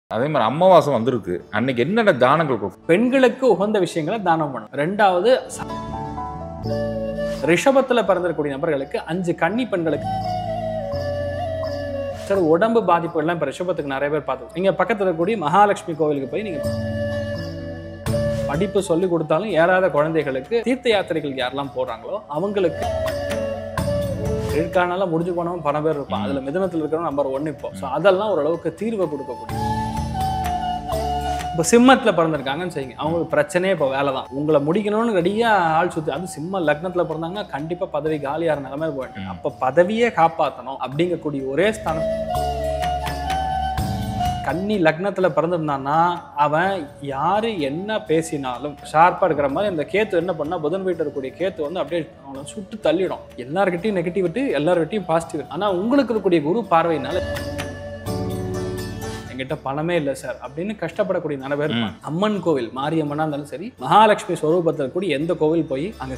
அதே மாதிரி அமாவாசை வந்திருக்கு. அன்னைக்கு என்னென்ன தானங்கள் கொடுக்கும்? பெண்களுக்கு உகந்த விஷயங்களை தானம் பண்ணணும். ரெண்டாவது, ரிஷபத்துல பிறந்திருக்கக்கூடிய நபர்களுக்கு 5 கன்னி பெண்களுக்கு சார் உடம்பு பாதிப்பு எல்லாம் இப்ப ரிஷபத்துக்கு நிறைய பேர் பார்த்து நீங்க பக்கத்துல இருக்கக்கூடிய மகாலட்சுமி கோவிலுக்கு போய் நீங்க படிப்பு சொல்லி கொடுத்தாலும் ஏறாத குழந்தைகளுக்கு தீர்த்த யாத்திரைகள் யாரெல்லாம் போறாங்களோ அவங்களுக்கு இருக்கானால முடிஞ்சு போனவங்க பல பேர் இருப்பான். அதுல மிதனத்தில் இருக்கிறவங்க நம்பர் 1 இப்போ. ஸோ அதெல்லாம் ஓரளவுக்கு தீர்வை கொடுக்கக்கூடிய. இப்போ சிம்மத்துல பிறந்திருக்காங்கன்னு செய்யுங்க, அவங்களுக்கு பிரச்சனையே இப்போ வேலை தான். உங்களை முடிக்கணும்னு ரெடியா ஆள் சுத்தி, அது சிம்ம லக்னத்துல பிறந்தாங்கன்னா கண்டிப்பா பதவி காலியார நிலைமை போயிட்டு அப்ப பதவியே காப்பாற்றணும் அப்படிங்கக்கூடிய ஒரே ஸ்தானம். கன்னி லக்னத்துல பிறந்திருந்தான்னா அவன் யாரு என்ன பேசினாலும் ஷார்ப்பா இருக்கிற மாதிரி. இந்த கேத்து என்ன பண்ணா, புதன் வீட்டு இருக்கக்கூடிய கேத்து வந்து அப்படியே அவனை சுட்டு தள்ளிடும். எல்லார்கிட்டையும் நெகட்டிவிட்டி, எல்லார்கிட்டையும் பாசிட்டிவ். ஆனா உங்களுக்கு இருக்கக்கூடிய குரு பார்வையினால என்கிட்ட பணமே இல்லை சார் அப்படின்னு கஷ்டப்படக்கூடிய நிறைய பேர். அம்மன் கோவில், மாரியம்மனா இருந்தாலும் சரி, மகாலட்சுமி ஸ்வரூபத்தில் கூடிய எந்த கோவில் போய் அங்க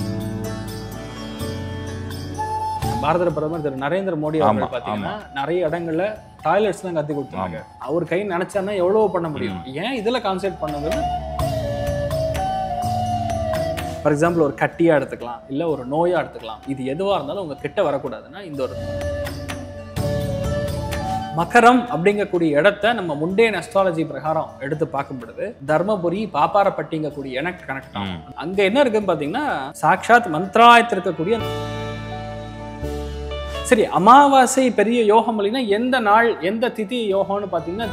பாரத பிரதமர் திரு நரேந்திர மோடி அவர்கள் பாத்தீங்கன்னா நிறைய இடங்கள்ல டாய்லெட்ஸ் தான் கத்தி கொடுத்தாங்க. அவர் கை நினைச்சாருன்னா எவ்வளவு பண்ண முடியும். ஏன் இதுல கான்சென்ட்ரேட் பண்ணுங்கிறது, ஃபார் எக்ஸாம்பிள் ஒரு கட்டியா எடுத்துக்கலாம், இல்ல ஒரு நோயா எடுத்துக்கலாம். இது எதுவா இருந்தாலும் உங்க கிட்ட வரக்கூடாதுன்னா இந்த ஒரு மகரம் அப்படிங்கக்கூடிய இடத்த நம்ம முண்டேன் அஸ்ட்ராலஜி பிரகாரம் எடுத்து பார்க்கும் பொழுது தர்மபுரி பாப்பாரப்பட்டிங்கக்கூடிய எனக்கு கனெக்ட் ஆகும். அங்க என்ன இருக்குன்னு பாத்தீங்கன்னா சாட்சாத் மந்திராயத்தில் இருக்கக்கூடிய. சரி, அமாவாசை பெரிய யோகம் இல்லைன்னா எந்த நாள் எந்த திதி யோகம்னு பாத்தீங்கன்னா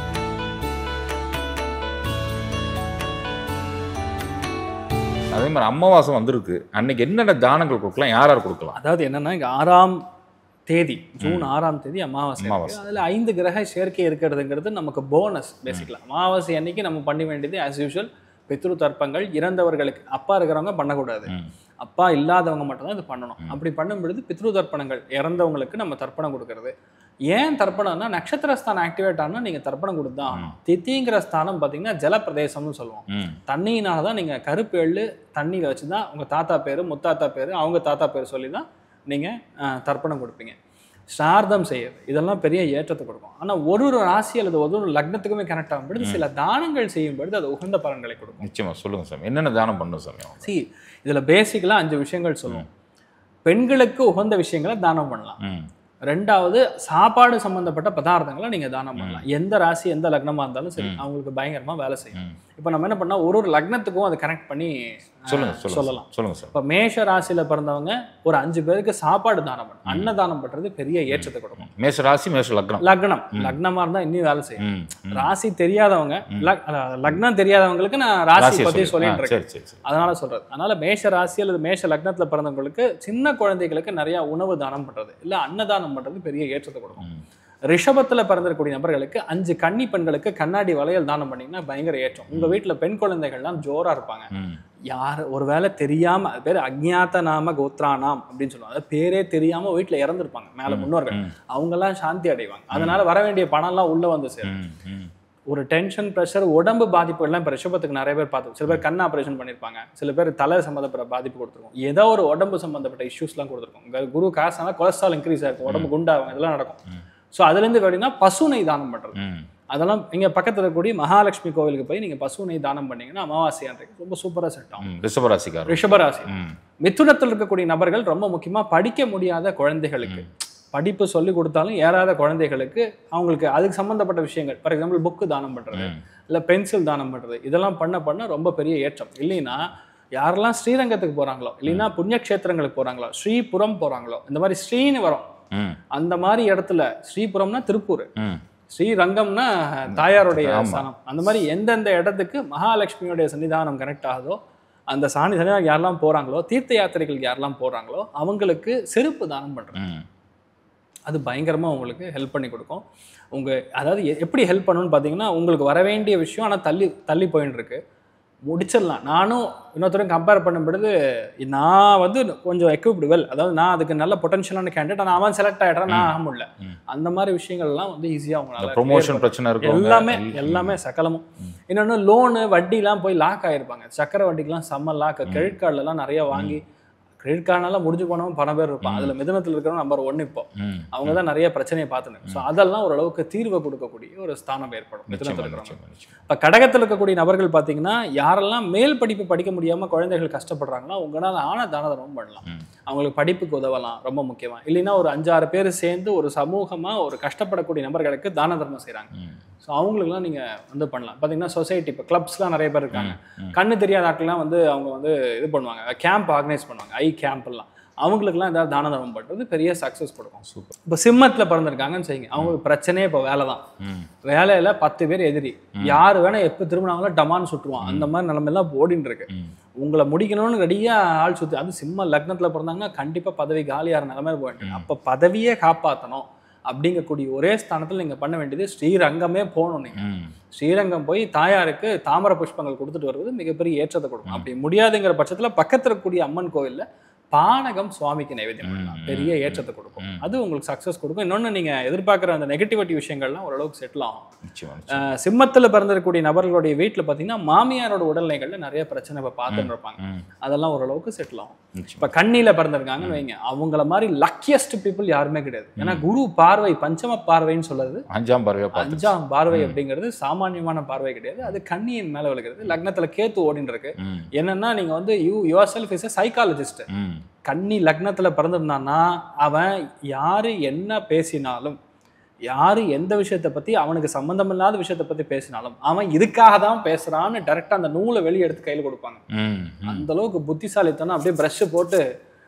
அதே மாதிரி அமாவாசை வந்திருக்கு. அன்னைக்கு என்னென்ன தானங்கள் கொடுக்கலாம், யார் யார் கொடுக்கலாம்? அதாவது என்னன்னா, இங்க 6ஆம் தேதி, ஜூன் 6ஆம் தேதி அமாவாசை. அதுல 5 கிரக சேர்க்கை இருக்கிறதுங்கிறது நமக்கு போனஸ். பேசிக்கலா அமாவாசை அன்னைக்கு நம்ம பண்ண வேண்டியது ஆஸ் யூஷுவல் பித்ரு தர்ப்பங்கள். இறந்தவர்களுக்கு அப்பா இருக்கிறவங்க பண்ணக்கூடாது, அப்பா இல்லாதவங்க மட்டும்தான் இது பண்ணணும். அப்படி பண்ணும் பொழுது பித்ரு தர்ப்பணங்கள், இறந்தவங்களுக்கு நம்ம தர்ப்பணம் கொடுக்கறது. ஏன் தர்ப்பணம்னா, நட்சத்திர ஸ்தானம் ஆக்டிவேட் ஆனா நீங்க தர்ப்பணம் கொடுத்தா ஆகணும். திதிங்கிற ஸ்தானம் பாத்தீங்கன்னா ஜலப்பிரதேசம்னு சொல்லுவோம். தண்ணியினாலதான் நீங்க கருப்பு எள்ளு தண்ணியில வச்சுதான் உங்க தாத்தா பேரு, முத்தாத்தா பேரு, அவங்க தாத்தா பேரு சொல்லிதான் நீங்க தர்ப்பணம் கொடுப்பீங்க. சார்தம் செய்யுது, இதெல்லாம் பெரிய ஏற்றத்தை கொடுக்கும். ஆனா ஒரு ராசி அல்லது ஒரு லக்னத்துக்குமே கனெக்ட் ஆகும் பொழுது சில தானங்கள் செய்யும் பொழுது அது உகந்த பலன்களை கொடுக்கும். நிச்சயமா சொல்லுங்க சார், என்னென்ன தானம் பண்ணும் சார்? இதுல பேசிக்கலா 5 விஷயங்கள் சொல்லுவோம். பெண்களுக்கு உகந்த விஷயங்களை தானம் பண்ணலாம். ரெண்டாவது, சாப்பாடு சம்பந்தப்பட்ட பதார்த்தங்களை நீங்க தானம் பண்ணலாம். எந்த ராசி எந்த லக்னமா இருந்தாலும் சரி, அவங்களுக்கு பயங்கரமா வேலை செய்யும். இப்ப நம்ம என்ன பண்ணா, ஒரு லக்னத்துக்கும் அதை கனெக்ட் பண்ணி சொல்லலாம். சொல்லுங்க சார். இப்ப மேஷ ராசியில பிறந்தவங்க ஒரு 5 பேருக்கு சாப்பாடு தானம் பண்ணணும். அன்னதானம் பண்றது பெரிய ஏற்றத்தை கொடுக்கும். மேஷ ராசி, மேஷ லக்னம். லக்னமா இருந்தா இன்னும் வேலை செய்யும். ராசி தெரியாதவங்க, லக்னம் தெரியாதவங்களுக்கு நான் ராசி பத்தி சொல்லிட்டு இருக்கேன், அதனால சொல்றது. அதனால மேஷ ராசி அல்லது மேஷ லக்னத்துல பிறந்தவங்களுக்கு சின்ன குழந்தைகளுக்கு நிறைய உணவு தானம் பண்றது, இல்ல அன்னதானம் பண்றது பெரிய ஏற்றத்தை கொடுக்கும். ரிஷபத்துல பிறந்திருக்கக்கூடிய நபர்களுக்கு 5 கன்னி பெண்களுக்கு கண்ணாடி வளையல் தானம் பண்ணீங்கன்னா பயங்கர ஏற்றம். உங்க வீட்டுல பெண் குழந்தைகள்லாம் ஜோரா இருப்பாங்க. யாரு ஒருவேளை தெரியாம, அது பேரு அக்ஞாத நாம கோத்ரானாம் அப்படின்னு சொல்லுவாங்க. பேரே தெரியாம வீட்டுல இறந்துருப்பாங்க மேல முன்னோர்கள், அவங்க எல்லாம் சாந்தி அடைவாங்க. அதனால வர வேண்டிய பணம் எல்லாம் உள்ள வந்து சேரும். ஒரு டென்ஷன், ப்ரெஷர், உடம்பு பாதிப்பு எல்லாம் இப்போ ரிஷபத்துக்கு நிறைய பேர் பார்த்து, சில பேர் கண் ஆப்ரேஷன் பண்ணியிருப்பாங்க, சில பேர் தலை சம்மந்தப்பட்ட பாதிப்பு கொடுத்துருக்கோம், ஏதோ ஒரு உடம்பு சம்மந்தப்பட்ட இஷ்யூஸ்லாம் கொடுத்துருக்கோம். குரு காசுனா கொலஸ்ட்ரால் இன்க்ரீஸ் ஆயிருக்கும், உடம்பு குண்டாகும், இதெல்லாம் நடக்கும். ஸோ அதுலேருந்து கேட்டீங்கன்னா பசுனை தானம் பண்ணுறது, அதெல்லாம் இங்கே பக்கத்தில் இருக்கக்கூடிய மகாலட்சுமி கோவிலுக்கு போய் நீங்கள் பசுனை தானம் பண்ணீங்கன்னா அமாவாசை அன்றைக்கு ரொம்ப சூப்பராக செட் ஆகும். ரிஷபராசி. மிதுனத்தில் இருக்கக்கூடிய நபர்கள் ரொம்ப முக்கியமாக படிக்க முடியாத குழந்தைகளுக்கு படிப்பு சொல்லி கொடுத்தாலும் ஏறாத குழந்தைகளுக்கு அவங்களுக்கு அதுக்கு சம்மந்தப்பட்ட விஷயங்கள், ஃபார் எக்ஸாம்பிள் புக்கு தானம் பண்ணுறது, இல்லை பென்சில் தானம் பண்ணுறது, இதெல்லாம் பண்ண ரொம்ப பெரிய ஏற்றம். இல்லைன்னா யாரெல்லாம் ஸ்ரீரங்கத்துக்கு போகிறாங்களோ, இல்லைன்னா புண்ணியக்ஷேத்திரங்களுக்கு போகிறாங்களோ, ஸ்ரீபுரம் போகிறாங்களோ, இந்த மாதிரி ஸ்ரீன்னு வரும், அந்த மாதிரி இடத்துல, ஸ்ரீபுரம்னா திருப்பூர், ஸ்ரீரங்கம்னா தாயாருடைய ஸ்தானம், அந்த மாதிரி எந்தெந்த இடத்துக்கு மகாலட்சுமியுடைய சன்னிதானம் கனெக்ட் ஆகுதோ அந்த சன்னிதானம் யாரெல்லாம் போறாங்களோ, தீர்த்த யாத்திரைகளுக்கு யாரெல்லாம் போறாங்களோ அவங்களுக்கு செருப்பு தானம் பண்றது அது பயங்கரமா உங்களுக்கு ஹெல்ப் பண்ணி கொடுக்கும். அதாவது எப்படி ஹெல்ப் பண்ணணும்னு பாத்தீங்கன்னா, உங்களுக்கு வர வேண்டிய விஷயம் ஆனா தள்ளி போயின்னு இருக்கு, முடிச்சிடலாம். நானும் இன்னொருத்தரும் கம்பேர் பண்ணும் பொழுது நான் வந்து கொஞ்சம் எக்யூப்டு வெல், அதாவது நான் அதுக்கு நல்ல பொட்டன்ஷியலான கேண்டிடேட், ஆனால் அவன் செலக்ட் ஆகிட்டான், நான் ஆக முடியல. அந்த மாதிரி விஷயங்கள்லாம் வந்து ஈஸியாக அவங்களால ப்ரொமோஷன் பிரச்சனை இருக்கும், எல்லாமே சகலமும். இன்னொன்று லோனு வட்டிலாம் போய் லாக் ஆகிருப்பாங்க, சக்கரை வட்டிக்கெலாம் செம்ம லாக், கிரெடிட் கார்டுலலாம் நிறைய வாங்கி கிரெடிட் கார்டுனால முடிஞ்சு போனவங்க பல பேர் இருப்பான். அதுல மிதுனத்தில் இருக்கிறவங்க நம்பர் 1 இப்போ அவங்க தான் நிறைய பிரச்சனையை பார்த்துன்னு. ஸோ அதெல்லாம் ஓரளவுக்கு தீர்வை கொடுக்கக்கூடிய ஒரு ஸ்தானம் ஏற்படும் மிதுனத்தில் இருக்கிறவங்க. இப்போ கடகத்தில் இருக்கக்கூடிய நபர்கள் பார்த்தீங்கன்னா யாரெல்லாம் மேல் படிப்பு படிக்க முடியாம குழந்தைகள் கஷ்டப்படுறாங்கன்னா உங்களால் ஆன தான தர்மம் பண்ணலாம். அவங்களுக்கு படிப்புக்கு உதவலாம் ரொம்ப முக்கியமா. இல்லைன்னா ஒரு 5-6 பேர் சேர்ந்து ஒரு சமூகமா ஒரு கஷ்டப்படக்கூடிய நபர்களுக்கு தான தர்மம் செய்யறாங்க. ஸோ அவங்களுக்குலாம் நீங்க வந்து பண்ணலாம். பார்த்தீங்கன்னா சொசைட்டி இப்போ கிளப்ஸ்லாம் நிறைய பேர் இருக்காங்க. கண்ணு தெரியாத ஆட்கள்லாம் வந்து அவங்க வந்து இது பண்ணுவாங்க, கேம்ப் ஆர்கனைஸ் பண்ணுவாங்க, ஐ கேம்ப்லாம். அவங்களுக்குலாம் ஏதாவது தான தர்மம் பண்ணுறது பெரிய சக்ஸஸ் கொடுக்கும். சூப்பர். இப்போ சிம்மத்தில் பிறந்திருக்காங்கன்னு செய்யுங்க, அவங்களுக்கு பிரச்சனையே இப்போ வேலை தான். வேலையில் 10 பேர் எதிரி, யார் வேணா எப்போ திரும்பினாங்களோ டமான்னு சுட்டுருவான். அந்த மாதிரி நிலைமையெல்லாம் ஓடின்னு இருக்கு. உங்களை முடிக்கணும்னு ரெடியாக ஆள் சுற்றி, அது சிம்ம லக்னத்தில் பிறந்தாங்கன்னா கண்டிப்பாக பதவி காலியாகிற நிலைமை போயிட்டு. அப்போ பதவியே காப்பாற்றணும் அப்படிங்கக்கூடிய ஒரே ஸ்தானத்தில் நீங்கள் பண்ண வேண்டியது ஸ்ரீரங்கமே போகணும். நீங்கள் ஸ்ரீரங்கம் போய் தாயாருக்கு தாமரை புஷ்பங்கள் கொடுத்துட்டு வருவது மிகப்பெரிய ஏற்றத்தை கொடுக்கும். அப்படி முடியாதுங்கிற பட்சத்தில் பக்கத்தில் இருக்கக்கூடிய அம்மன் கோவிலில் பானகம் சுவாமிக்கு நைவேத்தியம் பண்ணலாம், பெரிய ஏற்றத்தை கொடுக்கும். அது உங்களுக்கு சக்ஸஸ் கொடுக்கும். இன்னொன்று நீங்கள் எதிர்பார்க்குற அந்த நெகட்டிவிட்டி விஷயங்கள்லாம் ஓரளவுக்கு செட்டில் ஆகும். சிம்மத்தில் பிறந்திருக்கக்கூடிய நபர்களுடைய வீட்டில் பார்த்தீங்கன்னா மாமியாரோட உடல்நிலைகளில் நிறைய பிரச்சனை இப்போ பார்த்துட்டு இருப்பாங்க. அதெல்லாம் ஓரளவுக்கு செட்டில் ஆகும். இப்போ கண்ணியில் பிறந்திருக்காங்கன்னு வைங்க, அவங்கள மாதிரி லக்கியஸ்ட் பீப்புள் யாருமே கிடையாது. ஏன்னா குரு பார்வை பஞ்சம பார்வைன்னு சொல்லுறது, 5ஆம் பார்வை அப்படிங்கிறது சாமானியமான பார்வை கிடையாது. அது கண்ணியின் மேலே விழுகிறது. லக்னத்தில் கேத்து ஓடின்னு இருக்கு. என்னன்னா நீங்க வந்து yourself is a psychologist. கன்னி லக்னத்துல பிறந்திருந்தான்னா அவன் யாரு என்ன பேசினாலும், யாரு எந்த விஷயத்தை பத்தி அவனுக்கு சம்பந்தம் இல்லாத விஷயத்தை பத்தி பேசினாலும் அவன் இதுக்காக தான் பேசுறான்னு டைரக்டா அந்த நூலை வெளியே எடுத்து கையில கொடுப்பாங்க. அந்த அளவுக்கு புத்திசாலித்தனம். அப்படியே பிரஷ் போட்டு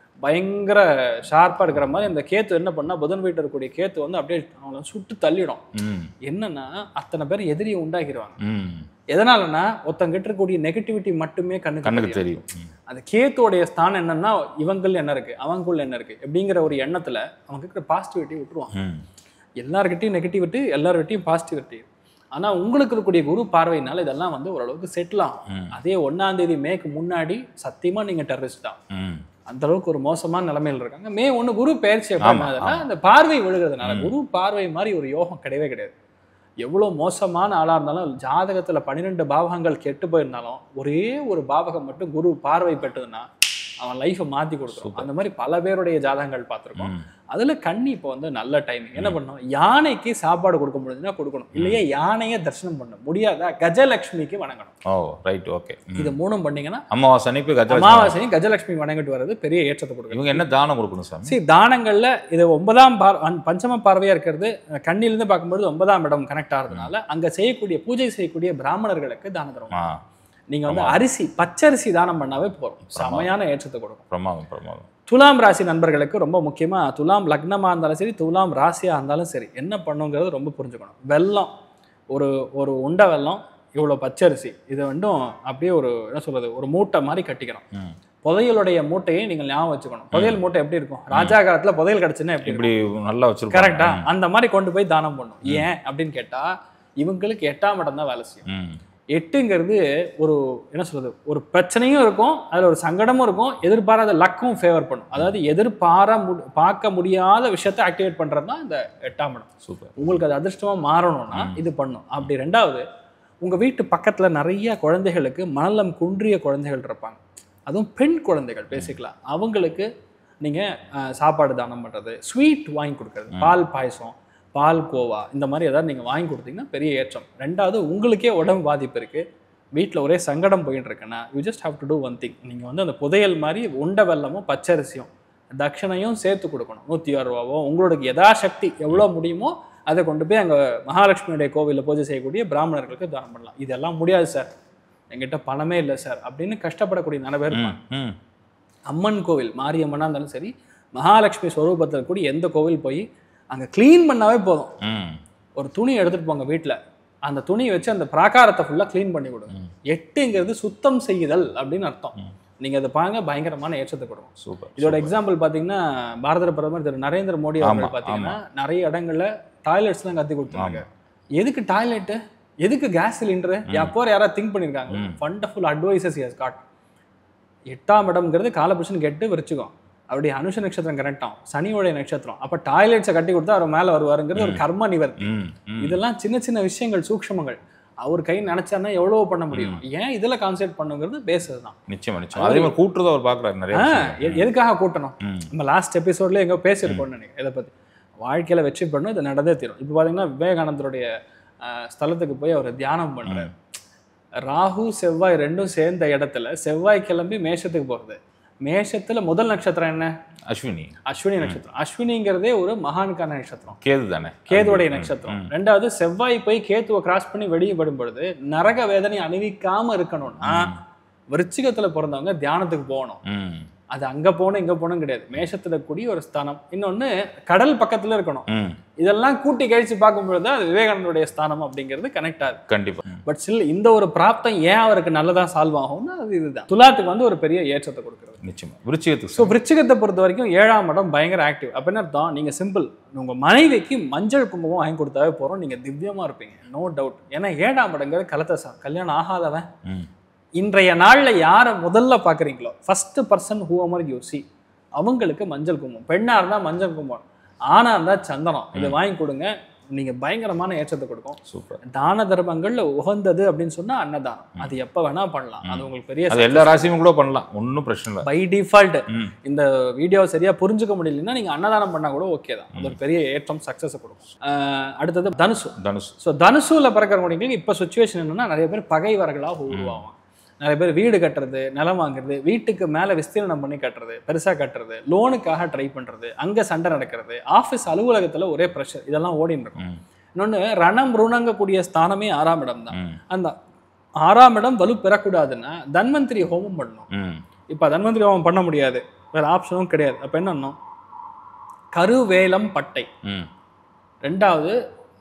பயங்கர ஷார்ப்பா இருக்கிற மாதிரி அந்த கேத்து என்ன பண்ணா, புதன் வீட்டில் இருக்கக்கூடிய கேத்து வந்து அப்படியே அவங்கள சுட்டு தள்ளிடும். என்னன்னா அத்தனை பேர் எதிரியை உண்டாக்கிடுவாங்க. எதனாலன்னா ஒருத்தங்கிட்ட இருக்கக்கூடிய நெகட்டிவிட்டி மட்டுமே கண்ணுக்கு தெரியும். அந்த கேத்தோடைய ஸ்தானம் என்னன்னா இவங்கள் என்ன இருக்கு, அவங்குள்ள என்ன இருக்கு அப்படிங்கிற ஒரு எண்ணத்துல அவங்க இருக்கிற பாசிட்டிவிட்டி விட்டுருவாங்க. எல்லார்கிட்டையும் நெகட்டிவிட்டி, எல்லார்கிட்டையும் பாசிட்டிவிட்டி. ஆனா உங்களுக்கு இருக்கக்கூடிய குரு பார்வையினால இதெல்லாம் வந்து ஓரளவுக்கு செட்டில் ஆகும். அதே 1ஆம் தேதி மேக்கு முன்னாடி சத்தியமா நீங்க டெரரிஸ்ட் தான். அந்த அளவுக்கு ஒரு மோசமான நிலைமையில் இருக்காங்க. மே 1 குரு பயிற்சி அப்படின்னா அந்த பார்வை விழுகிறதுனால, குரு பார்வை மாதிரி ஒரு யோகம் கிடையவே கிடையாது. எவ்வளோ மோசமான ஆளாக இருந்தாலும் ஜாதகத்தில் 12 பாவகங்கள் கெட்டு போயிருந்தாலும் ஒரே ஒரு பாவகம் மட்டும் குரு பார்வை பெற்றதுன்னா அவன் லைஃப்பை மாற்றி கொடுத்துரும். அந்த மாதிரி பல பேருடைய ஜாதகங்கள் பார்த்துருக்கோம். அதில் கன்னி இப்போ வந்து நல்ல டைமிங். என்ன பண்ணணும், யானைக்கு சாப்பாடு கொடுக்க முடியுதுன்னா கொடுக்கணும், இல்லையா யானையை தரிசனம் பண்ண முடியாதா கஜலட்சுமிக்கு வணங்கணும். Right, okay. இது 3 பண்ணீங்கன்னா அமாவாசையும் கஜலட்சுமி வணங்கிட்டு வர்றது பெரிய ஏற்றத்தை கொடுக்கும். இவங்க என்ன தானம் கொடுக்கணும் சார்? சரி, தானங்கள்ல இது 9ஆம் பஞ்சம பார்வையா இருக்கிறது, கண்ணிலிருந்து பார்க்கும்போது 9ஆம் இடம் கனெக்ட் ஆகிறதுனால அங்க செய்யக்கூடிய பூஜை செய்யக்கூடிய பிராமணர்களுக்கு தான தருவோம். நீங்க வந்து அரிசி, பச்சரிசி தானம் பண்ணாவே போறோம், செமையான ஏற்றத்தை கொடுக்கும். துலாம் ராசி நண்பர்களுக்கு ரொம்ப முக்கியமா, துலாம் லக்னமா இருந்தாலும் சரி, துலாம் ராசியா இருந்தாலும் சரி, என்ன பண்ணுங்கிறது ரொம்ப புரிஞ்சுக்கணும். வெல்லம், ஒரு உண்டை வெல்லம், இவ்வளோ பச்சரிசி, இதை வந்தும் அப்படியே ஒரு என்ன சொல்றது, ஒரு மூட்டை மாதிரி கட்டிக்கணும். புதையலுடைய மூட்டையை நீங்கள் ஞாபகம் வச்சுக்கணும். புதையல் மூட்டை எப்படி இருக்கும், ராஜா காலத்துல புதையல் கிடைச்சுன்னா எப்படி நல்லா வச்சிருக்கோம், கரெக்டா? அந்த மாதிரி கொண்டு போய் தானம் பண்ணும். ஏன் அப்படின்னு கேட்டா இவங்களுக்கு 8ஆம் இடம் தான் வேலை செய்யும். 8ங்கிறது ஒரு என்ன சொல்றது, ஒரு பிரச்சனையும் இருக்கும், அதுல ஒரு சங்கடமும் இருக்கும், எதிர்பாராத லக்கும் ஃபேவர் பண்ணும். அதாவது பார்க்க முடியாத விஷயத்தை ஆக்டிவேட் பண்றது தான் இந்த 8ஆம் இடம். சூப்பர். உங்களுக்கு அது அதிர்ஷ்டமா மாறணும்னா இது பண்ணும். அப்படி 2வது, உங்க வீட்டு பக்கத்துல நிறைய குழந்தைகளுக்கு மனநலம் குன்றிய குழந்தைகள் இருப்பாங்க, அதுவும் பெண் குழந்தைகள் பேசிக்கலாம். அவங்களுக்கு நீங்க சாப்பாடு தானம் பண்றது, ஸ்வீட் வாங்கி கொடுக்கறது, பால் பாயசம், பால் கோவா, இந்த மாதிரி ஏதாவது நீங்கள் வாங்கி கொடுத்தீங்கன்னா பெரிய ஏற்றம். 2வது, உங்களுக்கே உடம்பு பாதிப்பு இருக்குது, வீட்டில் ஒரே சங்கடம் போயிட்டு இருக்குன்னா, you just have to do one thing. நீங்கள் வந்து அந்த புதையல் மாதிரி உண்டை வெல்லமும் பச்சரிசியும் தட்சணையும் சேர்த்து கொடுக்கணும். 106 ரூபாவோ உங்களுக்கு யதாசக்தி எவ்வளோ முடியுமோ அதை கொண்டு போய் அங்கே மகாலட்சுமியுடைய கோவிலில் பூஜை செய்யக்கூடிய பிராமணர்களுக்கு தானம் பண்ணலாம். இதெல்லாம் முடியாது சார், எங்கிட்ட பணமே இல்லை சார் அப்படின்னு கஷ்டப்படக்கூடிய நிறைய பேர் இருப்பாங்க. அம்மன் கோவில், மாரியம்மனா இருந்தாலும் சரி, மகாலட்சுமி ஸ்வரூபத்தில் கூடி எந்த கோவில் போய் அங்கே க்ளீன் பண்ணாவே போதும். ஒரு துணி எடுத்துகிட்டு போங்க வீட்டில், அந்த துணியை வச்சு அந்த பிராகாரத்தை ஃபுல்லாக க்ளீன் பண்ணி கொடுங்க. 8ங்கிறது சுத்தம் செய்யுதல் அப்படின்னு அர்த்தம். நீங்கள் அதை பாருங்க, பயங்கரமான ஏற்றத்தை கொடுக்கும். சூப்பர். இதோட எக்ஸாம்பிள் பார்த்தீங்கன்னா, பாரத பிரதமர் திரு நரேந்திர மோடி அவர்கள் பார்த்தீங்கன்னா நிறைய இடங்களில் டாய்லெட்ஸ்லாம் கற்றுக் கொடுத்தாங்க. எதுக்கு டாய்லெட்டு, எதுக்கு கேஸ் சிலிண்டரு, எப்போ யாராவது திங்க் பண்ணியிருக்காங்க. Wonderful advices has got. 8ஆம் இடம்ங்கிறது காலபுருஷன் கெட்டு விரிச்சுக்கும். அவருடைய அனுஷ நட்சத்திரம் கரெக்டாகும், சனியோடைய நட்சத்திரம். அப்ப டாய்லெட்ஸை கட்டி கொடுத்தா அவர் மேல வருவாருங்கிறது ஒரு கர்ம நிவர்த்தி. இதெல்லாம் சின்ன சின்ன விஷயங்கள், சூக்ஷமங்கள். அவர் கை நினைச்சாருன்னா எவ்வளவோ பண்ண முடியும். ஏன் இதுல கான்சென்ட்ரேட் பண்ணுங்கிறது பேசுறது தான். நிச்சயமா நிச்சயம். அதே மாதிரி கூட்டுறதை அவர் பார்க்குறாரு நிறைய. எதுக்காக கூட்டணும்? நம்ம லாஸ்ட் எபிசோட்ல எங்க பேசியிருக்கோம்னு நினைக்கிறேன் இதை பத்தி. வாழ்க்கையில வெற்றி பண்ணணும், இது நடந்தே தீரும். இப்போ பாத்தீங்கன்னா விவேகானந்தருடைய ஸ்தலத்துக்கு போய் அவர் தியானம் பண்றாரு. ராகு செவ்வாய் ரெண்டும் சேர்ந்த இடத்துல செவ்வாய் கிளம்பி மேஷத்துக்கு போறது. மேஷத்துல முதல் நட்சத்திரம் என்ன? அஸ்வினி. அஸ்வினி நட்சத்திரம். அஸ்வினிங்கிறதே ஒரு மகானுக்கான நட்சத்திரம். கேது தானே, கேதுவுடைய நட்சத்திரம். ரெண்டாவது செவ்வாய் போய் கேத்துவை கிராஸ் பண்ணி வெளியே படும் பொழுது நரக வேதனை அணிவிக்காம இருக்கணும்னா விருச்சிகத்துல பிறந்தவங்க தியானத்துக்கு போகணும். அது அங்க போகணும் இங்க போகணும் கிடையாது. மேஷத்துல கூடிய ஒரு ஸ்தானம். இன்னொன்னு கடல் பக்கத்துல இருக்கணும். இதெல்லாம் கூட்டி கழிச்சு பார்க்கும்பொழுது அது விவேகானந்தருடைய ஸ்தானம் அப்படிங்கிறது கனெக்ட் ஆகுது. கண்டிப்பா. பட் ஸ்டில் இந்த ஒரு பிராப்தம் ஏன் அவருக்கு நல்லதா சால்வ் ஆகும்னா அது இதுதான். துலாத்துக்கு வந்து ஒரு பெரிய ஏற்றத்தை கொடுக்குறது. நிச்சயமா. விருச்சிகத்துக்கு. ஸோ விருச்சிகத்தை பொறுத்த வரைக்கும் 7ஆம் இடம் பயங்கர ஆக்டிவ். அப்ப என்ன அர்த்தம்? நீங்க சிம்பிள், உங்க மனைவிக்கு மஞ்சள் குங்குமம் வாங்கி கொடுத்தாவே போறோம், நீங்க திவ்யமா இருப்பீங்க, நோ டவுட். ஏன்னா 7ஆம் இடங்கிறது கலத்தசா, கல்யாணம் ஆகாதவன். இன்றைய நாள்ல யாரை முதல்ல பாக்குறீங்களோ first person whoever you see அவங்களுக்கு மஞ்சள் குங்குமம். பெண்ணா இருந்தா மஞ்சள் குங்குமம், ஆனா இருந்தா சந்தனம். இதை வாங்கி கொடுங்க, நீங்க பயங்கரமான ஏற்றத்தை கொடுக்கும். சூப்பர். தான தர்மங்கள்ல உகந்தது அப்படின்னு சொன்னா அன்னதானம். அது எப்ப வேணா பண்ணலாம். அது உங்களுக்கு பெரிய எல்லா ராசியும் கூட பண்ணலாம், ஒன்னும் பிரச்சனை இல்லை. பை டிஃபால்ட் இந்த வீடியோ சரியா புரிஞ்சுக்க முடியலன்னா நீங்க அன்னதானம் பண்ணா கூட ஓகே தான். அது ஒரு பெரிய ஏற்றம், சக்சஸ் கொடுக்கும். அடுத்தது தனுசு. ஸோ தனுசுல பிறக்கிறவங்களுக்கு இப்ப சுச்சுவேஷன் என்னன்னா நிறைய பேர் பகைவர்களாக உருவாகும். நிறைய பேர் வீடு கட்டுறது, நிலம் வாங்குறது, வீட்டுக்கு மேலே விஸ்தீர்ணம் பண்ணி கட்டுறது, பெருசாக கட்டுறது, லோனுக்காக ட்ரை பண்ணுறது, அங்கே சண்டை நடக்கிறது, ஆஃபீஸ் அலுவலகத்தில் ஒரே ப்ரெஷர், இதெல்லாம் ஓடின்னு இருக்கும். இன்னொன்று ரணம் ருணங்கக்கூடிய ஸ்தானமே 6ஆம் இடம் தான். அந்த 6ஆம் இடம் வலு பெறக்கூடாதுன்னா தன்வந்திரி ஹோமம் பண்ணணும். இப்போ தன்வந்திரி ஹோமம் பண்ண முடியாது, வேறு ஆப்ஷனும் கிடையாது. அப்போ என்ன பண்ணணும்? கருவேலம் பட்டை, ரெண்டாவது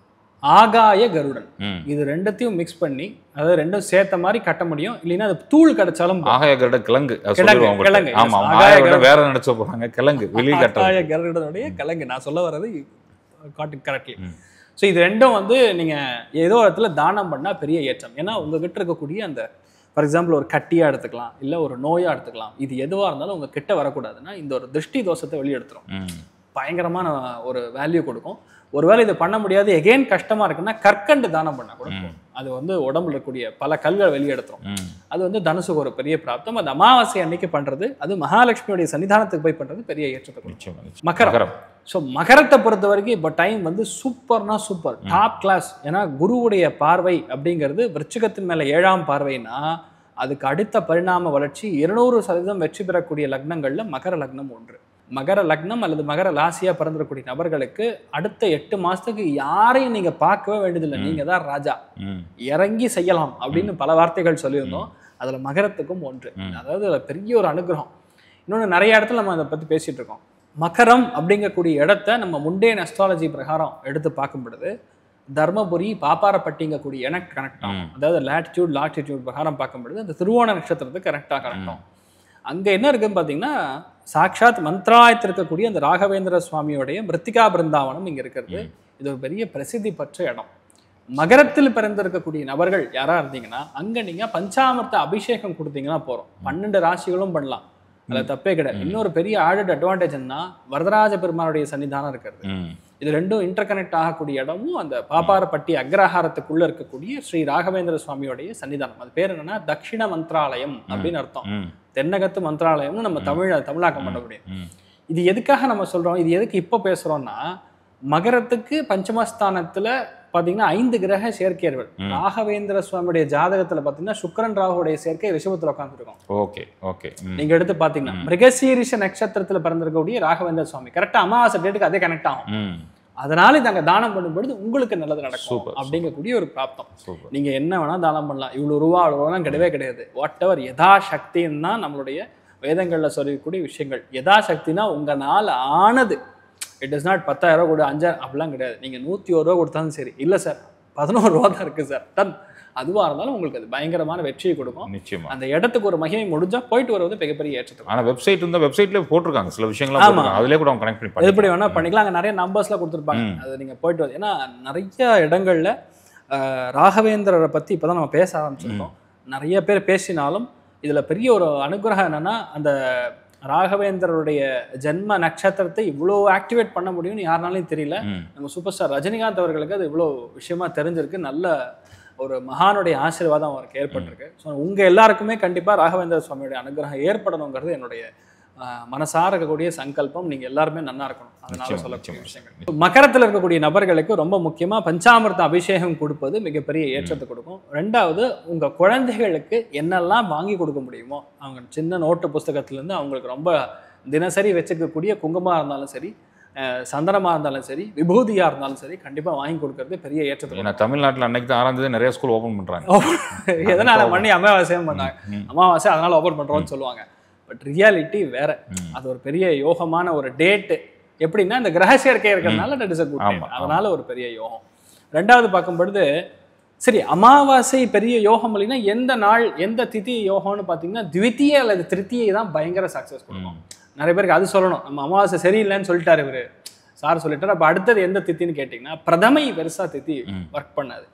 ஆகாய கருடன், இது ரெண்டத்தையும் மிக்ஸ் பண்ணி, அதாவது ரெண்டும் சேர்த்த மாதிரி கட்ட முடியும். இல்லைன்னா அது தூள் கிடைச்சாலும். ஆகாய கருடன் கிழங்கு, கிழங்கு. ஆமா, வேற நினைச்ச போறாங்க கிழங்கு, ஆகாய கருடனுடைய கிழங்கு. நான் சொல்ல வர்றது கரெக்ட்லி. ஸோ இது ரெண்டும் வந்து நீங்க ஏதோ இடத்துல தானம் பண்ணா பெரிய ஏற்றம். ஏன்னா உங்ககிட்ட இருக்கக்கூடிய அந்த ஃபார் எக்ஸாம்பிள் ஒரு கட்டியா எடுத்துக்கலாம், இல்ல ஒரு நோயா எடுத்துக்கலாம். இது எதுவா இருந்தாலும் உங்க கிட்ட வரக்கூடாதுன்னா இந்த ஒரு திருஷ்டி தோஷத்தை வெளியெடுத்துரும். பயங்கரமான ஒரு வேல்யூ கொடுக்கும். ஒருவேளை இது பண்ண முடியாது, எகெயின் கஷ்டமா இருக்குன்னா கற்கண்டு தானம் பண்ணா கூட அது வந்து உடம்புல இருக்கக்கூடிய பல கல்களை வெளியெடுத்துரும். அது வந்து தனுசுக்கு ஒரு பெரிய பிராப்தம். அது அமாவாசை அன்னைக்கு பண்றது, அது மகாலட்சுமியுடைய சன்னிதானத்துக்கு போய் பண்றது பெரிய ஏற்றத்தை கொடுக்கும். மகரம். ஸோ மகரத்தை பொறுத்த வரைக்கும் இப்போ டைம் வந்து சூப்பர்னா சூப்பர், டாப் கிளாஸ். ஏன்னா குருவுடைய பார்வை அப்படிங்கிறது விருச்சிகத்தின் மேல 7ஆம் பார்வைனா அதுக்கு அடுத்த பரிணாம வளர்ச்சி 200% வெற்றி பெறக்கூடிய லக்னங்கள்ல மகர லக்னம் ஒன்று. மகர லக்னம் அல்லது மகர ராசியா பிறந்திருக்கக்கூடிய நபர்களுக்கு அடுத்த 8 மாசத்துக்கு யாரையும் நீங்க பார்க்கவே வேண்டியதில்லை, நீங்க தான் ராஜா, இறங்கி செய்யலாம் அப்படின்னு பல வார்த்தைகள் சொல்லியிருந்தோம். அதுல மகரத்துக்கும் ஒன்று. அதாவது அதுல பெரிய ஒரு அனுகிரகம். இன்னொன்று நிறைய இடத்துல நம்ம அதை பத்தி பேசிட்டு இருக்கோம். மகரம் அப்படிங்கக்கூடிய இடத்த நம்ம முண்டேன் அஸ்ட்ராலஜி பிரகாரம் எடுத்து பார்க்கும் பொழுது தர்மபுரி பாப்பாரப்பட்டிங்கக்கூடிய எனக்கு கனெக்ட் ஆகும். அதாவது லாட்டிடியூட் லாட்டிடியூட் பிரகாரம் பார்க்கும் பொழுது அந்த திருவோண நட்சத்திரத்துக்கு கரெக்டாக கனெக்ட் ஆகும். அங்கே என்ன இருக்குன்னு பார்த்தீங்கன்னா சாட்சாத் மந்த்ராயத்தில் இருக்கக்கூடிய அந்த ராகவேந்திர சுவாமியோடைய மிருத்திகா பிருந்தாவனம் இங்கே இருக்கிறது. இது ஒரு பெரிய பிரசித்தி பெற்ற இடம். மகரத்தில் பிறந்திருக்கக்கூடிய நபர்கள் யாராக இருந்தீங்கன்னா அங்கே நீங்கள் பஞ்சாமிர்த அபிஷேகம் கொடுத்தீங்கன்னா போகிறோம். 12 ராசிகளும் பண்ணலாம், அதில் தப்பே கிடையாது. இன்னொரு பெரிய ஆடட் அட்வான்டேஜ் என்ன, வரதராஜ பெருமானுடைய சன்னிதானம் இருக்கிறது. இது ரெண்டும் இன்டர் கனெக்ட் ஆகக்கூடிய இடமும் அந்த பாப்பாரப்பட்டி அக்ரஹாரத்துக்குள்ள இருக்கக்கூடிய ஸ்ரீ ராகவேந்திர சுவாமியோடைய சன்னிதானம். அது பேர் என்னன்னா தட்சிண மந்த்ராலயம் அப்படின்னு அர்த்தம். தென்னகத்து மந்த்ராலயம்னு நம்ம தமிழாக்கம் பண்ண முடியும். இது எதுக்காக நம்ம சொல்றோம், இது எதுக்கு இப்ப பேசுறோம்னா, மகரத்துக்கு பஞ்சமஸ்தானத்துல பாத்தீங்கன்னா 5 கிரக சேர்க்கையர்கள். ராகவேந்திர சுவாமியுடைய ஜாதகத்துல பாத்தீங்கன்னா சுக்கிரன் ராகுடைய சேர்க்கை ரிஷபத்துல உட்காந்துருக்கோம். Okay okay. நீங்க எடுத்து பாத்தீங்கன்னா மிருகசீரிஷ நட்சத்திரத்துல பிறந்திருக்கக்கூடிய ராகவேந்திர சுவாமி கரெக்டா அமாவாசை டேட்டுக்கு அதே கனெக்ட் ஆகும். அதனால நாங்க தானம் பண்ணும்பொழுது உங்களுக்கு நல்லது நடக்கும் அப்படிங்கக்கூடிய ஒரு பிராப்தம். நீங்க என்ன வேணா தானம் பண்ணலாம், இவ்வளவு ரூபா கிடையவே கிடையாது. வாட் எவர் யதா சக்தின்னா நம்மளுடைய வேதங்கள்ல சொல்லக்கூடிய விஷயங்கள். யதா சக்தினா உங்க நாள் ஆனது. இட் இஸ் நாட் 10,000 கூட 5,000 அப்படிலாம் கிடையாது. நீங்க 101 ரூபா கொடுத்தாலும் சரி, இல்ல சார் 11 ரூபா தான் இருக்கு சார், டன், அதுவா இருந்தாலும் உங்களுக்கு அது பயங்கரமான வெற்றியை கொடுக்கும். நிச்சயமா அந்த இடத்துக்கு ஒரு மகிமை முடிஞ்சா போயிட்டு வருவது மிகப்பெரிய ஏற்றத்தை. ஆனா வெப்சைட் இருந்தா வெப்சைட்ல போட்டிருக்காங்க சில விஷயங்கள், அதுலயே கூட கனெக்ட் பண்ணி எப்படி வேணா பண்ணிக்கலாம். அங்க நிறைய நம்பர்ஸ்ல கொடுத்துருப்பாங்க, அது நீங்க போயிட்டு வந்து. ஏன்னா நிறைய இடங்கள்ல ராகவேந்திரரை பத்தி இப்பதான் நம்ம பேச ஆரம்பிச்சிருக்கோம். நிறைய பேர் பேசினாலும் இதுல பெரிய ஒரு அனுகிரகம் என்னன்னா, அந்த ராகவேந்திரருடைய ஜென்ம நட்சத்திரத்தை இவ்வளோ ஆக்டிவேட் பண்ண முடியும்னு யாருனாலையும் தெரியல. நம்ம சூப்பர் ஸ்டார் ரஜினிகாந்த் அவர்களுக்கு அது இவ்வளோ விஷயமா தெரிஞ்சிருக்கு. நல்ல ஒரு மகானுடைய ஆசீர்வாதம் அவருக்கு ஏற்பட்டிருக்கு. ஸோ உங்கள் எல்லாருக்குமே கண்டிப்பாக ராகவேந்திர சுவாமியுடைய அனுகிரகம் ஏற்படணுங்கிறது என்னுடைய மனசார இருக்கக்கூடிய சங்கல்பம். நீங்கள் எல்லாருமே நல்லா இருக்கணும், அதனால சொல்லக்கூடிய விஷயங்கள். மகரத்தில் இருக்கக்கூடிய நபர்களுக்கு ரொம்ப முக்கியமாக பஞ்சாமிர்த அபிஷேகம் கொடுப்பது மிகப்பெரிய ஏற்றத்தை கொடுக்கும். ரெண்டாவது, உங்கள் குழந்தைகளுக்கு என்னெல்லாம் வாங்கி கொடுக்க முடியுமோ, அவங்க சின்ன நோட்டு புஸ்தகத்திலேருந்து அவங்களுக்கு ரொம்ப தினசரி வச்சுக்கக்கூடிய குங்குமமாக இருந்தாலும் சரி, சந்தனமாக இருந்தாலும் சரி, விபூதியாக இருந்தாலும் சரி, கண்டிப்பாக வாங்கி கொடுக்கறது பெரிய ஏற்றத்தை. ஏன்னா தமிழ்நாட்டில் அன்னைக்கு தான் 6ஆம் தேதி நிறைய ஸ்கூல் ஓப்பன் பண்ணுறாங்க. எதனால பண்ணி அமாவாசையும் பண்ணாங்க, அமாவாசை அதனால ஓப்பன் பண்ணுறோன்னு சொல்லுவாங்க. பட் ரியாலிட்டி வேற. அது ஒரு பெரிய யோகமான ஒரு டேட்டு. எப்படின்னா இந்த கிரக சேர்க்கை இருக்கிறதுனால that is a good date, அதனால ஒரு பெரிய யோகம். ரெண்டாவது பார்க்கும்பொழுது சரி, அமாவாசை பெரிய யோகம் இல்லைன்னா எந்த நாள் எந்த திதி யோகம்னு பார்த்தீங்கன்னா த்விதியை அல்லது திருத்தியை தான் பயங்கர சக்ஸஸ் கொடுக்கும். நிறைய பேருக்கு அது சொல்லணும், நம்ம அமாவாசை சரியில்லைன்னு சொல்லிட்டாரு இவரு சார் சொல்லிட்டாரு. அப்போ அடுத்தது எந்த தித்தின்னு கேட்டிங்கன்னா பிரதமை பெருசா திதி ஒர்க் பண்ணாது.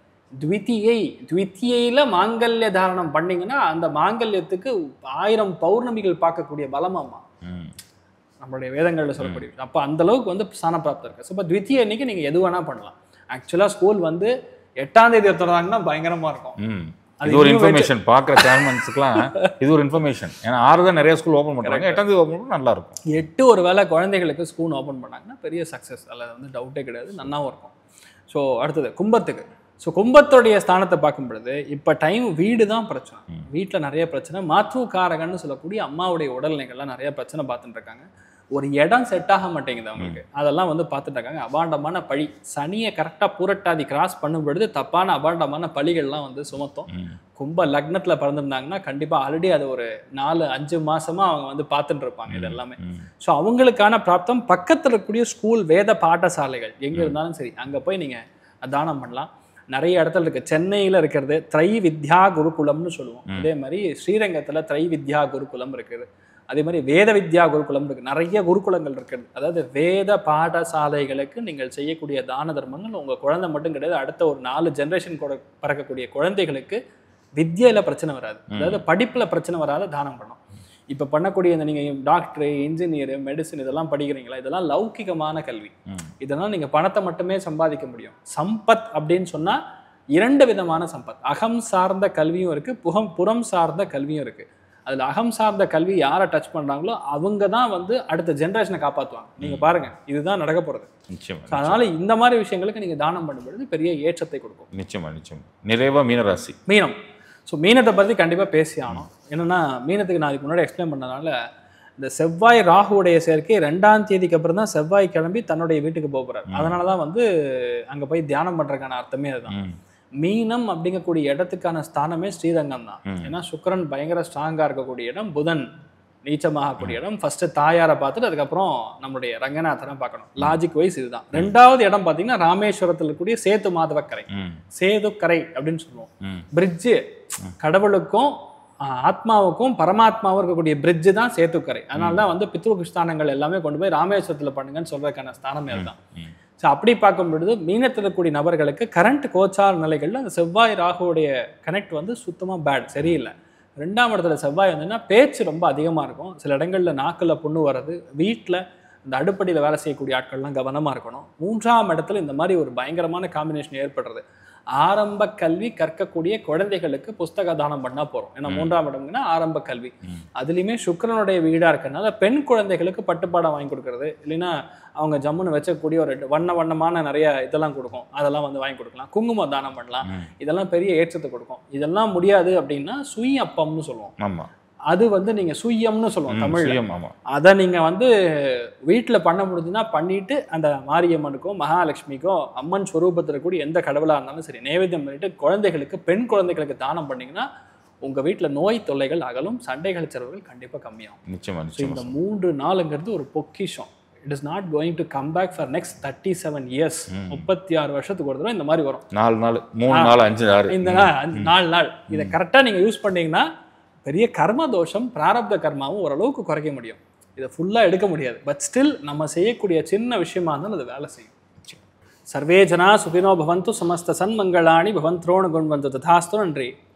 த்விதியில மாங்கல்ய தாரணம் பண்ணீங்கன்னா அந்த மாங்கல்யத்துக்கு 1000 பௌர்ணமிகள் பார்க்கக்கூடிய பலமாமா நம்மளுடைய வேதங்கள்ல சொல்லக்கூடிய. அப்போ அந்த அளவுக்கு வந்து ஸ்தானப்பிராப்தம் இருக்கு. ஸோ இப்போ த்விதியை அன்னைக்கு நீங்க எது வேணா பண்ணலாம். ஆக்சுவலா ஸ்கூல் வந்து 8ஆம் தேதி திறந்தாங்கன்னா பயங்கரமா இருக்கும். இது ஒரு இன்ஃபர்மேஷன் பார்க்குற சேர்மன்ஸுக்குலாம் இது ஒரு இன்ஃபர்மேஷன். ஏன்னா 6 தான் நிறைய ஸ்கூல் ஓப்பன் பண்ணுறாங்க, 8ஆம் தேதி ஓப்பன் பண்ணால் நல்லா இருக்கும். 8 ஒரு வேளை குழந்தைகளுக்கு ஸ்கூல் ஓப்பன் பண்ணாங்கன்னா பெரிய சக்ஸஸ், அதில் வந்து டவுட்டே கிடையாது, நல்லாவும் இருக்கும். ஸோ அடுத்தது கும்பத்துக்கு. ஸோ கும்பத்துடைய ஸ்தானத்தை பார்க்கும் பொழுது இப்போ டைம் வீடு தான் பிரச்சனை. வீட்டில் நிறைய பிரச்சனை, மாத்ருகாரகன்னு சொல்லக்கூடிய அம்மாவுடைய உடல்நிலைகள்லாம் நிறைய பிரச்சனை பார்த்துட்டு இருக்காங்க. ஒரு இடம் செட் ஆக மாட்டேங்குது அவங்களுக்கு, அதெல்லாம் வந்து பார்த்துட்டு இருக்காங்க. அபாண்டமான பழி, சனியை கரெக்டாக பூரட்டாதி கிராஸ் பண்ணும் பொழுது தப்பான அபாண்டமான பழிகள்லாம் வந்து சுமத்தும். கும்ப லக்னத்தில் பிறந்திருந்தாங்கன்னா கண்டிப்பாக ஆல்ரெடி அது ஒரு 4-5 மாசமா அவங்க வந்து பார்த்துட்டு இருப்பாங்க இது எல்லாமே. ஸோ அவங்களுக்கான பிராப்தம் பக்கத்தில் இருக்கக்கூடிய ஸ்கூல் வேத பாடசாலைகள் எங்கே இருந்தாலும் சரி அங்கே போய் நீங்கள் தானம் பண்ணலாம். நிறைய இடத்துல இருக்கு. சென்னையில் இருக்கிறது திரை வித்யா குருகுலம்னு சொல்லுவோம். அதே மாதிரி ஸ்ரீரங்கத்தில் திரை வித்யா குருகுலம் இருக்குது. அதே மாதிரி வேத வித்யா குருகுலம் இருக்கு. நிறைய குருகுலங்கள் இருக்குது. அதாவது வேத பாடசாலைகளுக்கு நீங்கள் செய்யக்கூடிய தான தர்மங்கள் உங்கள் குழந்தை மட்டும் கிடையாது, அடுத்த ஒரு 4 ஜென்ரேஷன் கூட பிறக்கக்கூடிய குழந்தைகளுக்கு வித்யில பிரச்சனை வராது, அதாவது படிப்புல பிரச்சனை வராத தானம் பண்ணும். இப்போ பண்ணக்கூடிய இந்த நீங்கள் டாக்டரு, இன்ஜினியரு, மெடிசன் இதெல்லாம் படிக்கிறீங்களா, இதெல்லாம் லௌகிகமான கல்வி. இதெல்லாம் நீங்கள் பணத்தை மட்டுமே சம்பாதிக்க முடியும். சம்பத் அப்படின்னு சொன்னால் 2 விதமான சம்பத். அகம் சார்ந்த கல்வியும் இருக்குது, புறம் சார்ந்த கல்வியும் இருக்குது. அதில் அகம் சார்ந்த கல்வி யாரை டச் பண்ணுறாங்களோ அவங்க தான் வந்து அடுத்த ஜென்ரேஷனை காப்பாற்றுவாங்க. நீங்கள் பாருங்கள், இதுதான் நடக்க போகிறது. நிச்சயமாக. அதனால் இந்த மாதிரி விஷயங்களுக்கு நீங்கள் தானம் பண்ணும்பொழுது பெரிய ஏற்றத்தை கொடுக்கும். நிச்சயமாக. நிறைவாக மீனராசி. மீனம். ஸோ மீனத்தை பற்றி கண்டிப்பாக பேசி ஆகணும். என்னென்னா மீனத்துக்கு நான் இதுக்கு முன்னாடி எக்ஸ்பிளைன் பண்ணதுனால, இந்த செவ்வாய் ராகுடைய சேர்க்கை 2ஆம் தேதிக்கு அப்புறம் தான் செவ்வாய் கிளம்பி தன்னுடைய வீட்டுக்கு போகிறார். அதனால தான் வந்து அங்கே போய் தியானம் பண்ணுறதுக்கான அர்த்தமே அதுதான். மீனம் அப்படிங்கக்கூடிய இடத்துக்கான ஸ்தானமே ஸ்ரீரங்கம் தான். ஏன்னா சுக்கிரன் பயங்கர ஸ்ட்ராங்காக இருக்கக்கூடிய இடம், புதன் நீச்சமாகக்கூடிய இடம். ஃபர்ஸ்ட் தாயாரை பார்த்துட்டு அதுக்கப்புறம் நம்மளுடைய ரங்கநாதனை பார்க்கணும். லாஜிக் வைஸ் இதுதான். 2வது இடம் பார்த்தீங்கன்னா ராமேஸ்வரத்தில் இருக்கக்கூடிய சேது மாதவக்கரை, சேது கரை அப்படின்னு சொல்லுவோம். பிரிட்ஜு, கடவுளுக்கும் ஆத்மாவுக்கும் பரமாத்மாவும் இருக்கக்கூடிய பிரிட்ஜு தான் சேத்துக்கரை. அதனால தான் வந்து பித்ரு ஸ்தானங்கள் எல்லாமே கொண்டு போய் ராமேஸ்வரத்தில் பண்ணுங்கன்னு சொல்றதுக்கான ஸ்தானமே அதுதான். ஸோ அப்படி பார்க்கும் பொழுது மீனத்தில் இருக்கக்கூடிய நபர்களுக்கு கரண்ட் கோச்சார் நிலைகளில் அந்த செவ்வாய் ராகுடைய கனெக்ட் வந்து சுத்தமாக பேட், சரியில்லை. 2ஆம் இடத்துல செவ்வாய் வந்துன்னா பேச்சு ரொம்ப அதிகமாக இருக்கும். சில இடங்களில் நாக்கில் புண்ணு வர்றது, வீட்டில் இந்த அடுப்படியில் வேலை செய்யக்கூடிய ஆட்கள்லாம் கவனமாக இருக்கணும். 3ஆம் இடத்துல இந்த மாதிரி ஒரு பயங்கரமான காம்பினேஷன் ஏற்படுறது. ஆரம்ப கல்வி கற்கக்கூடிய குழந்தைகளுக்கு புஸ்தக தானம் பண்ணா போறோம். ஏன்னா 3ஆம் இடம்னா ஆரம்ப கல்வி. அதுலயுமே சுக்கிரனுடைய வீடா இருக்கனால பெண் குழந்தைகளுக்கு பட்டுப்பாடம் வாங்கி கொடுக்கறது, இல்லைன்னா அவங்க ஜம்முன்னு வச்சக்கூடிய ஒரு வண்ணமான நிறைய இதெல்லாம் கொடுக்கும், அதெல்லாம் வந்து வாங்கி கொடுக்கலாம். குங்குமம் தானம் பண்ணலாம். இதெல்லாம் பெரிய ஏற்றத்தை கொடுக்கும். இதெல்லாம் முடியாது அப்படின்னா சுய் அப்பம்னு சொல்லுவோம். அது வந்து நீங்க சுயம்னு சொல்லுவோம் தமிழ்ல. அதை நீங்க வந்து வீட்டுல பண்ண முடிஞ்சுன்னா பண்ணிட்டு அந்த மாரியம்மனுக்கோ மகாலட்சுமிக்கோ அம்மன் ஸ்வரூபத்தில் கூடிய எந்த கடவுளா இருந்தாலும் சரி நைவேத்தியம் பண்ணிட்டு குழந்தைகளுக்கு, பெண் குழந்தைகளுக்கு தானம் பண்ணீங்கன்னா உங்க வீட்டுல நோய் தொல்லைகள் அகலும், சண்டைகள் செலவுகள் கண்டிப்பா கம்மியாகும். இந்த 3 நாளுங்கிறது ஒரு பொக்கிஷம். It is not going to come back for next 37 years. 36 வருஷத்துக்கு ஒரு தடவை இந்த மாதிரி வரும். 4 நாள் 3 நாள் 5 நாள் இந்த 4 நாள் இதை கரெக்டா நீங்க யூஸ் பண்ணீங்கன்னா பெரிய கர்ம தோஷம், பிராரப்த கர்மாவும் ஓரளவுக்கு குறைக்க முடியும். இதை ஃபுல்லாக எடுக்க முடியாது. பட் ஸ்டில் நம்ம செய்யக்கூடிய சின்ன விஷயமா இருந்தாலும் அது வேலை செய்யும். சர்வே ஜனா சுகினோ பவந்து, சமஸ்த சன்மங்களாணி பவந்த்ரோணு குண்வந்து ததாஸ்து. நன்றி.